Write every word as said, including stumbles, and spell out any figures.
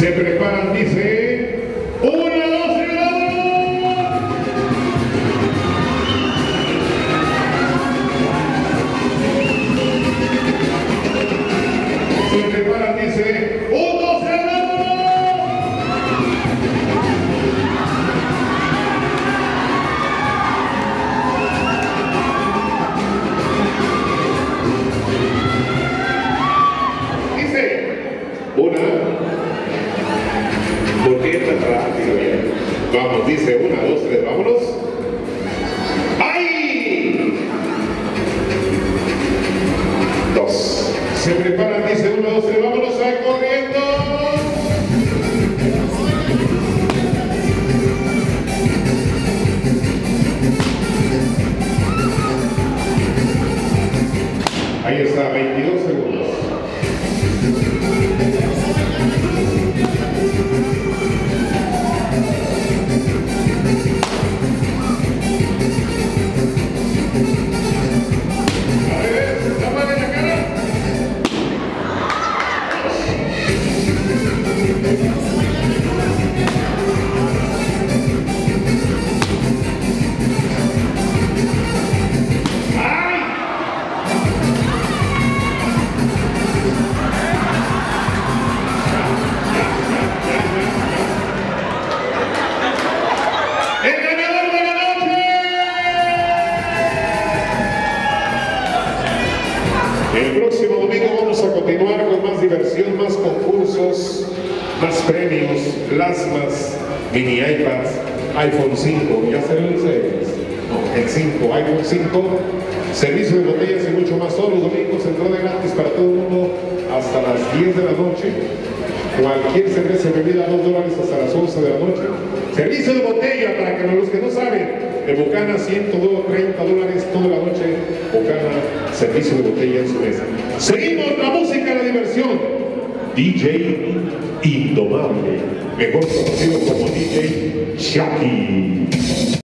Se preparan, dice. Una, dos, y vámonos. Se preparan, dice. Un, dos, y vámonos. Dice. Una. ¿Por qué tan rápido? Vamos, dice una, dos, tres, vámonos. ¡Ay! Dos. Se preparan, dice uno, dos, tres, vámonos, ¡ay, corriendo! Ahí está, veintidós segundos. El próximo domingo vamos a continuar con más diversión, más concursos, más premios, plasmas, mini iPads, iPhone cinco, ya será el seis, no, el cinco, iPhone cinco, servicio de botellas y mucho más. Todos los domingos entrada gratis para todo el mundo hasta las diez de la noche. Cualquier cerveza y bebida a dos dólares hasta las once de la noche. Servicio de botella para que los que no saben. De Bucana, ciento treinta dólares toda la noche. Bucana, servicio de botella en su mesa. Seguimos la música, la diversión. D J Indomable, mejor conocido como D J Chucky.